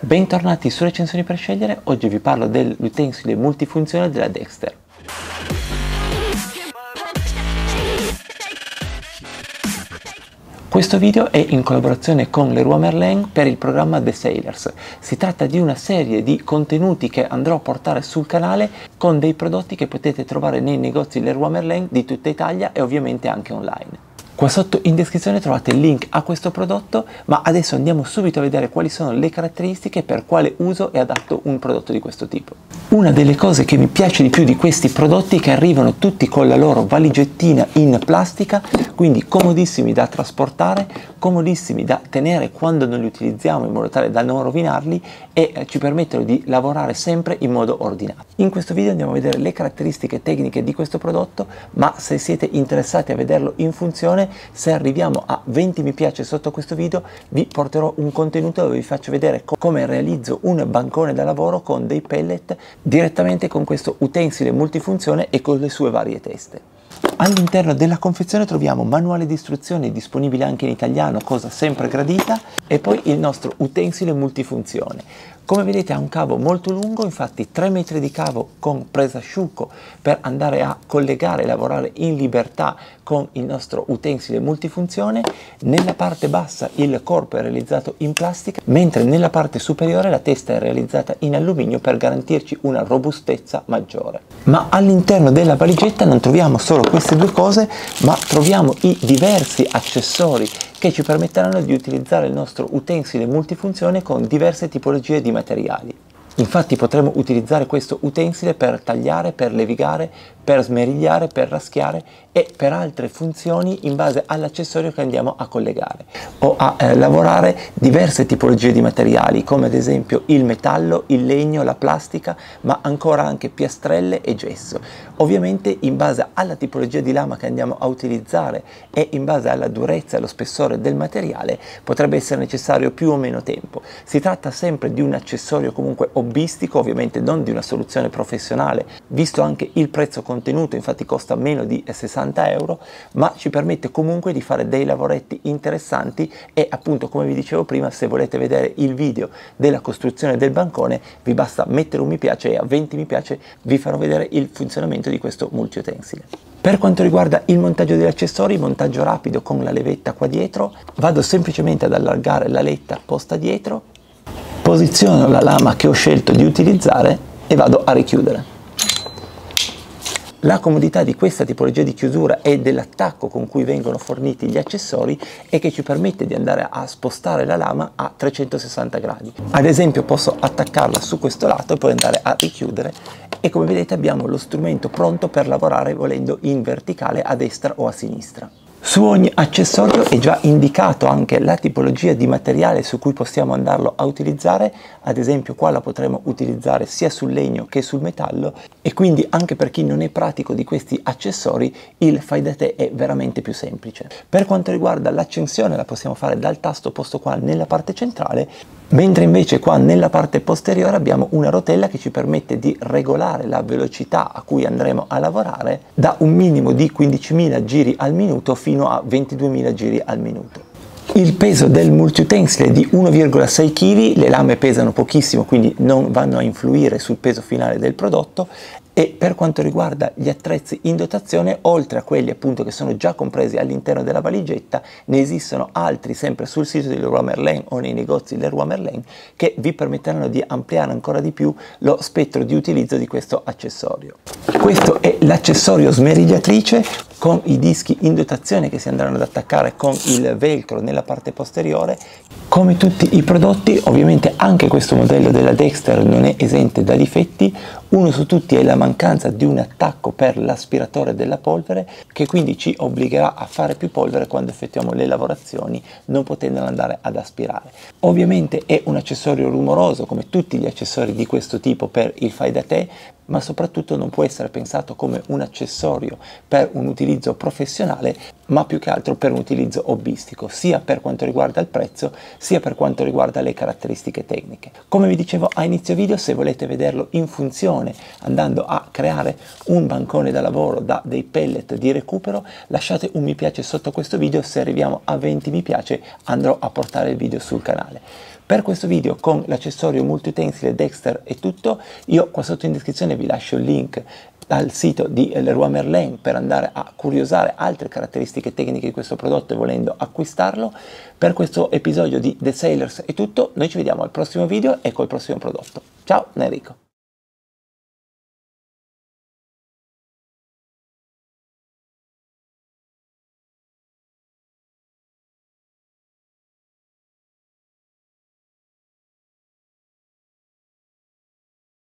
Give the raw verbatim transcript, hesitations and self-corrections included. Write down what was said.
Bentornati su Recensioni per Scegliere. Oggi vi parlo dell'utensile multifunzione della Dexter. Questo video è in collaborazione con Leroy Merlin per il programma The Sailors. Si tratta di una serie di contenuti che andrò a portare sul canale con dei prodotti che potete trovare nei negozi Leroy Merlin di tutta Italia e ovviamente anche online. Qua sotto in descrizione trovate il link a questo prodotto, ma adesso andiamo subito a vedere quali sono le caratteristiche per quale uso è adatto un prodotto di questo tipo. Una delle cose che mi piace di più di questi prodotti è che arrivano tutti con la loro valigettina in plastica, quindi comodissimi da trasportare, comodissimi da tenere quando non li utilizziamo in modo tale da non rovinarli e ci permettono di lavorare sempre in modo ordinato. In questo video andiamo a vedere le caratteristiche tecniche di questo prodotto, ma se siete interessati a vederlo in funzione, se arriviamo a venti mi piace sotto questo video vi porterò un contenuto dove vi faccio vedere co come realizzo un bancone da lavoro con dei pellet direttamente con questo utensile multifunzione e con le sue varie teste. All'interno della confezione troviamo manuale di istruzioni disponibile anche in italiano, cosa sempre gradita, e poi il nostro utensile multifunzione. Come vedete ha un cavo molto lungo, infatti tre metri di cavo con presa asciugo per andare a collegare e lavorare in libertà con il nostro utensile multifunzione. Nella parte bassa il corpo è realizzato in plastica, mentre nella parte superiore la testa è realizzata in alluminio per garantirci una robustezza maggiore. Ma all'interno della valigetta non troviamo solo queste due cose, ma troviamo i diversi accessori che ci permetteranno di utilizzare il nostro utensile multifunzione con diverse tipologie di materiali. Infatti potremo utilizzare questo utensile per tagliare, per levigare, per smerigliare, per raschiare e per altre funzioni in base all'accessorio che andiamo a collegare o a eh, lavorare diverse tipologie di materiali, come ad esempio il metallo, il legno, la plastica, ma ancora anche piastrelle e gesso. Ovviamente in base alla tipologia di lama che andiamo a utilizzare e in base alla durezza e allo spessore del materiale potrebbe essere necessario più o meno tempo. Si tratta sempre di un accessorio comunque hobbistico, ovviamente non di una soluzione professionale, visto anche il prezzo contenuto, infatti costa meno di sessanta euro, ma ci permette comunque di fare dei lavoretti interessanti e appunto, come vi dicevo prima, se volete vedere il video della costruzione del bancone vi basta mettere un mi piace e a venti mi piace vi farò vedere il funzionamento di questo multiutensile. Per quanto riguarda il montaggio degli accessori, montaggio rapido con la levetta qua dietro, vado semplicemente ad allargare la letta posta dietro, posiziono la lama che ho scelto di utilizzare e vado a richiudere. La comodità di questa tipologia di chiusura e dell'attacco con cui vengono forniti gli accessori è che ci permette di andare a spostare la lama a trecentosessanta gradi. Ad esempio posso attaccarla su questo lato e poi andare a richiudere e come vedete abbiamo lo strumento pronto per lavorare volendo in verticale a destra o a sinistra. Su ogni accessorio è già indicato anche la tipologia di materiale su cui possiamo andarlo a utilizzare, ad esempio qua la potremo utilizzare sia sul legno che sul metallo e quindi anche per chi non è pratico di questi accessori il fai da te è veramente più semplice. Per quanto riguarda l'accensione la possiamo fare dal tasto posto qua nella parte centrale, mentre invece qua nella parte posteriore abbiamo una rotella che ci permette di regolare la velocità a cui andremo a lavorare da un minimo di quindicimila giri al minuto fino a ventiduemila giri al minuto. Il peso del multiutensile è di uno virgola sei chili, le lame pesano pochissimo quindi non vanno a influire sul peso finale del prodotto. E per quanto riguarda gli attrezzi in dotazione, oltre a quelli appunto che sono già compresi all'interno della valigetta, ne esistono altri sempre sul sito di Leroy Merlin o nei negozi Leroy Merlin che vi permetteranno di ampliare ancora di più lo spettro di utilizzo di questo accessorio. Questo è l'accessorio smerigliatrice con i dischi in dotazione che si andranno ad attaccare con il velcro nella parte posteriore. Come tutti i prodotti, ovviamente anche questo modello della Dexter non è esente da difetti. Uno su tutti è la mancanza di un attacco per l'aspiratore della polvere, che quindi ci obbligherà a fare più polvere quando effettuiamo le lavorazioni, non potendo andare ad aspirare. Ovviamente è un accessorio rumoroso come tutti gli accessori di questo tipo per il fai da te, ma soprattutto non può essere pensato come un accessorio per un utilizzo professionale, ma più che altro per un utilizzo hobbistico, sia per quanto riguarda il prezzo, sia per quanto riguarda le caratteristiche tecniche. Come vi dicevo a inizio video, se volete vederlo in funzione andando a creare un bancone da lavoro da dei pellet di recupero, lasciate un mi piace sotto questo video. Se arriviamo a venti mi piace andrò a portare il video sul canale. Per questo video con l'accessorio multiutensile Dexter è tutto. Io qua sotto in descrizione vi lascio il link al sito di Leroy Merlin per andare a curiosare altre caratteristiche tecniche di questo prodotto e volendo acquistarlo. Per questo episodio di The Sailors è tutto, noi ci vediamo al prossimo video e col prossimo prodotto. Ciao da Enrico!